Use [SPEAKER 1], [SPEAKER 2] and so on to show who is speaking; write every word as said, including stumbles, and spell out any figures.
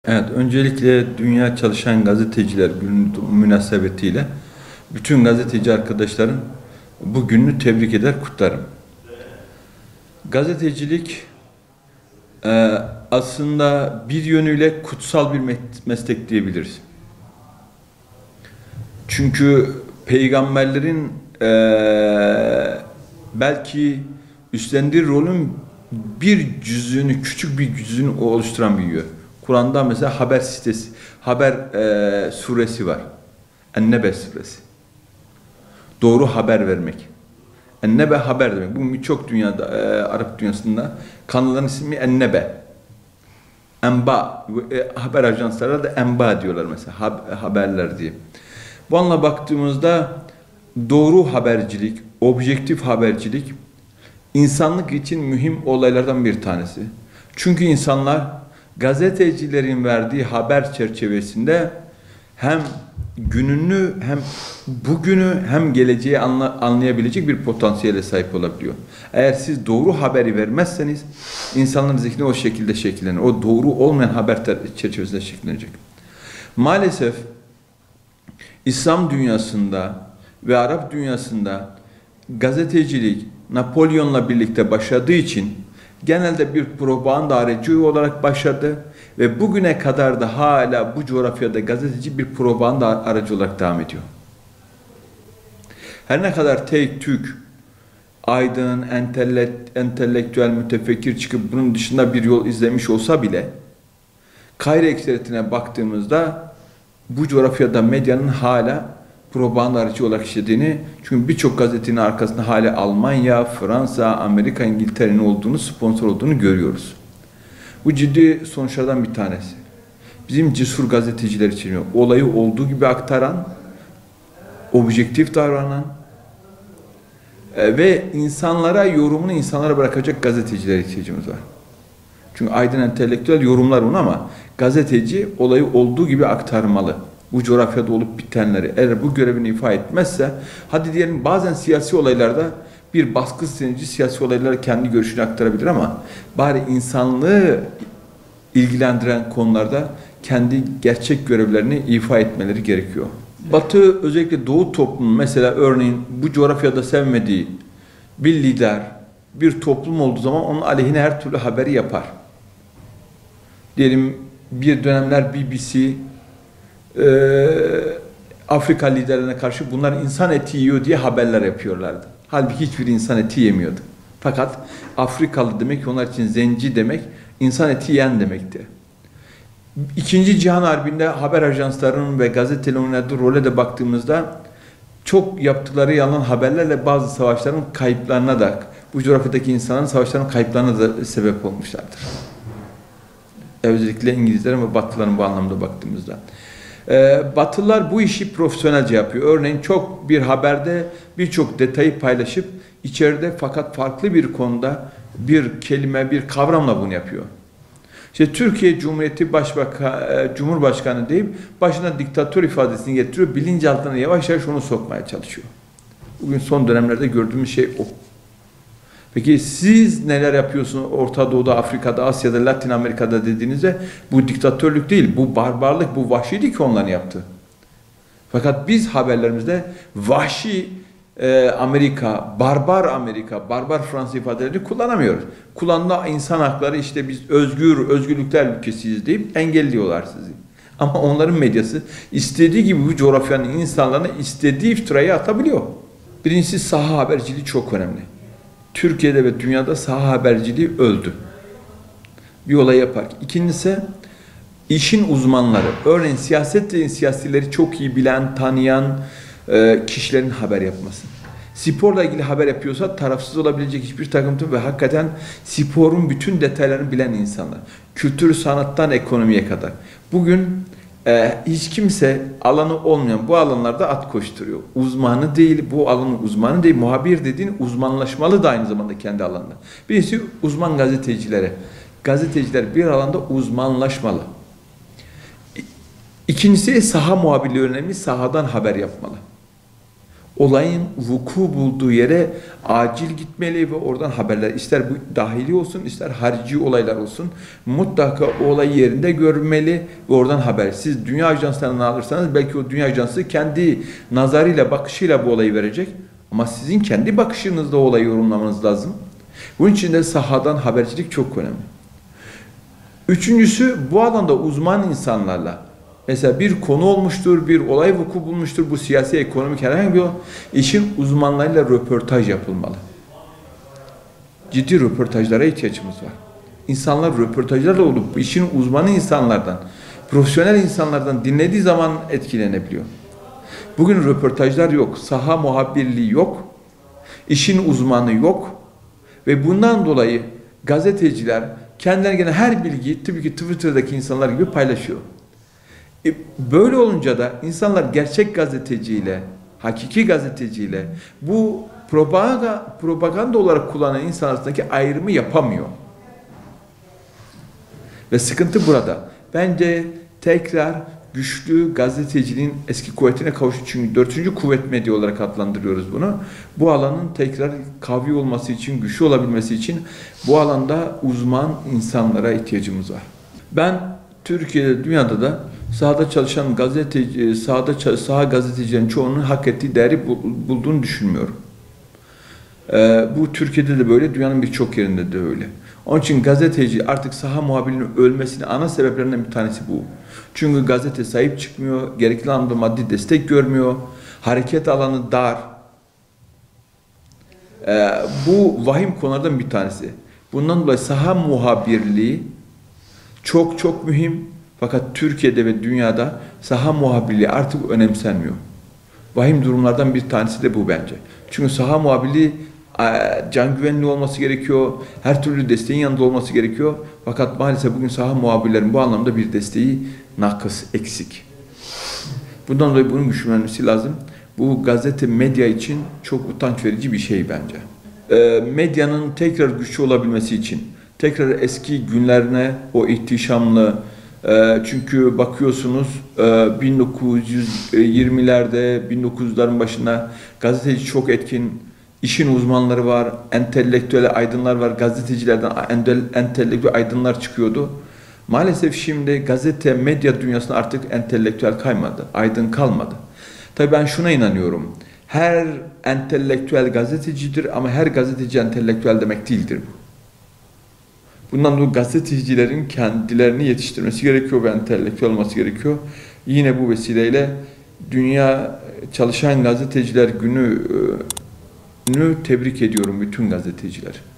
[SPEAKER 1] Evet, öncelikle Dünya Çalışan Gazeteciler Günü münasebetiyle bütün gazeteci arkadaşların bu gününü tebrik eder, kutlarım. Gazetecilik e, aslında bir yönüyle kutsal bir meslek diyebiliriz. Çünkü peygamberlerin e, belki üstlendiği rolün bir cüzünü, küçük bir cüzünü oluşturan bir yön. Kur'an'da mesela haber sitesi, haber e, suresi var. En-Nebe suresi. Doğru haber vermek. En-Nebe haber demek. Bu birçok dünyada, e, Arap dünyasında kanalların ismi En-Nebe. Enba. E, haber ajanslara da Enba diyorlar mesela. Ha, haberler diye. Bu anla baktığımızda doğru habercilik, objektif habercilik insanlık için mühim olaylardan bir tanesi. Çünkü insanlar gazetecilerin verdiği haber çerçevesinde hem gününü hem bugünü hem geleceği anla, anlayabilecek bir potansiyele sahip olabiliyor. Eğer siz doğru haberi vermezseniz insanların zihni o şekilde şekillenir. O doğru olmayan haber çerçevesinde şekillenecek. Maalesef İslam dünyasında ve Arap dünyasında gazetecilik Napolyon'la birlikte başladığı için genelde bir propaganda aracı olarak başladı ve bugüne kadar da hala bu coğrafyada gazeteci bir propaganda aracı olarak devam ediyor. Her ne kadar tek tük, aydın, entellekt, entelektüel, mütefekkir çıkıp bunun dışında bir yol izlemiş olsa bile Kahire ekseriyetine baktığımızda bu coğrafyada medyanın hala propaganda aracı olarak işlediğini, çünkü birçok gazetenin arkasında hala Almanya, Fransa, Amerika, İngiltere'nin olduğunu, sponsor olduğunu görüyoruz. Bu ciddi sonuçlardan bir tanesi. Bizim cesur gazeteciler için olayı olduğu gibi aktaran, objektif davranan e, ve insanlara yorumunu insanlara bırakacak gazetecilere ihtiyacımız var. Çünkü aydın entelektüel yorumlar onu ama gazeteci olayı olduğu gibi aktarmalı. Bu coğrafyada olup bitenleri eğer bu görevini ifa etmezse, hadi diyelim bazen siyasi olaylarda bir baskı sistemici siyasi olaylara kendi görüşünü aktarabilir ama bari insanlığı ilgilendiren konularda kendi gerçek görevlerini ifa etmeleri gerekiyor. Batı, özellikle Doğu toplumu, mesela örneğin bu coğrafyada sevmediği bir lider, bir toplum olduğu zaman onun aleyhine her türlü haberi yapar. Diyelim bir dönemler B B C Ee, Afrika liderlerine karşı bunlar insan eti yiyor diye haberler yapıyorlardı. Halbuki hiçbir insan eti yemiyordu. Fakat Afrikalı demek onlar için zenci demek, insan eti yiyen demekti. İkinci Cihan Harbi'nde haber ajanslarının ve gazetelerin oynadığı role de baktığımızda çok yaptıkları yalan haberlerle bazı savaşların kayıplarına da, bu coğrafyadaki insanların savaşların kayıplarına da sebep olmuşlardır. Özellikle İngilizlerin ve Batılıların bu anlamda baktığımızda. Ee, Batılılar bu işi profesyonelce yapıyor. Örneğin çok bir haberde birçok detayı paylaşıp içeride fakat farklı bir konuda bir kelime, bir kavramla bunu yapıyor. İşte Türkiye Cumhuriyeti Başbakan, Cumhurbaşkanı deyip başına diktatör ifadesini getiriyor. Bilinçaltına yavaş yavaş onu sokmaya çalışıyor. Bugün son dönemlerde gördüğümüz şey o. Peki siz neler yapıyorsunuz Orta Doğu'da, Afrika'da, Asya'da, Latin Amerika'da dediğinizde bu diktatörlük değil, bu barbarlık, bu vahşilik onların yaptı. Fakat biz haberlerimizde vahşi e, Amerika, barbar Amerika, barbar Fransa ifadelerini kullanamıyoruz. Kullanılan insan hakları işte biz özgür, özgürlükler ülkesiyiz deyip engelliyorlar sizi. Ama onların medyası istediği gibi bu coğrafyanın insanlarına istediği iftirayı atabiliyor. Birincisi saha haberciliği çok önemli. Türkiye'de ve dünyada saha haberciliği öldü. Bir olay yapar. İkincisi işin uzmanları. Örneğin siyaset siyasileri çok iyi bilen, tanıyan e, kişilerin haber yapması. Sporla ilgili haber yapıyorsa tarafsız olabilecek hiçbir takıntı ve hakikaten sporun bütün detaylarını bilen insanlar. Kültür, sanattan ekonomiye kadar. Bugün Ee, hiç kimse alanı olmayan bu alanlarda at koşturuyor. Uzmanı değil, bu alanın uzmanı değil. Muhabir dediğin uzmanlaşmalı da aynı zamanda kendi alanında. Birisi uzman gazetecilere. Gazeteciler bir alanda uzmanlaşmalı. İkincisi saha muhabirliği önemli, sahadan haber yapmalı. olayın vuku bulduğu yere acil gitmeli ve oradan haberler, ister bu dahili olsun ister harici olaylar olsun, mutlaka o olayı yerinde görmeli ve oradan haber. Siz dünya ajanslarından alırsanız belki o dünya ajansı kendi nazarıyla, bakışıyla bu olayı verecek ama sizin kendi bakışınızda o olayı yorumlamanız lazım. Bunun için de sahadan habercilik çok önemli. Üçüncüsü, bu alanda uzman insanlarla, mesela bir konu olmuştur, bir olay vuku bulmuştur, bu siyasi, ekonomik herhangi bir işin uzmanlarıyla röportaj yapılmalı. Ciddi röportajlara ihtiyacımız var. İnsanlar röportajlarla olup işin uzmanı insanlardan, profesyonel insanlardan dinlediği zaman etkilenebiliyor. Bugün röportajlar yok, saha muhabirliği yok, işin uzmanı yok ve bundan dolayı gazeteciler kendilerine gelen her bilgiyi tabii ki Twitter'daki insanlar gibi paylaşıyor. E, böyle olunca da insanlar gerçek gazeteciyle, hakiki gazeteciyle bu propaganda, propaganda olarak kullanan insan arasındaki ayrımı yapamıyor. Ve sıkıntı burada. Bence tekrar güçlü gazeteciliğin eski kuvvetine kavuştu. Çünkü dördüncü kuvvet medya olarak adlandırıyoruz bunu. Bu alanın tekrar kavi olması için, güçlü olabilmesi için bu alanda uzman insanlara ihtiyacımız var. Ben Türkiye'de, dünyada da sahada çalışan gazeteci, sahada saha gazetecilerin çoğunun hak ettiği değeri bulduğunu düşünmüyorum. Ee, bu Türkiye'de de böyle, dünyanın birçok yerinde de öyle. Onun için gazeteci artık saha muhabirinin ölmesinin ana sebeplerinden bir tanesi bu. Çünkü gazete sahip çıkmıyor, gerekli anlamda maddi destek görmüyor, hareket alanı dar. Ee, bu vahim konulardan bir tanesi. Bundan dolayı saha muhabirliği çok çok mühim. Fakat Türkiye'de ve dünyada saha muhabirliği artık önemsenmiyor. Vahim durumlardan bir tanesi de bu bence. Çünkü saha muhabirliği can güvenli olması gerekiyor, her türlü desteğin yanında olması gerekiyor. Fakat maalesef bugün saha muhabirlerin bu anlamda bir desteği nakıs, eksik. Bundan dolayı bunun güçlenmesi lazım. Bu gazete, medya için çok utanç verici bir şey bence. E, medyanın tekrar güçlü olabilmesi için, tekrar eski günlerine, o ihtişamlı, e, çünkü bakıyorsunuz e, bin dokuz yüz yirmilerde, bin dokuz yüzlerin başına gazeteci çok etkin, İşin uzmanları var, entelektüel aydınlar var, gazetecilerden entelektüel aydınlar çıkıyordu. Maalesef şimdi gazete, medya dünyasında artık entelektüel kaymadı, aydın kalmadı. Tabii ben şuna inanıyorum, her entelektüel gazetecidir ama her gazeteci entelektüel demek değildir bu. Bundan dolayı gazetecilerin kendilerini yetiştirmesi gerekiyor ve entelektüel olması gerekiyor. Yine bu vesileyle Dünya Çalışan Gazeteciler Günü tebrik ediyorum bütün gazeteciler.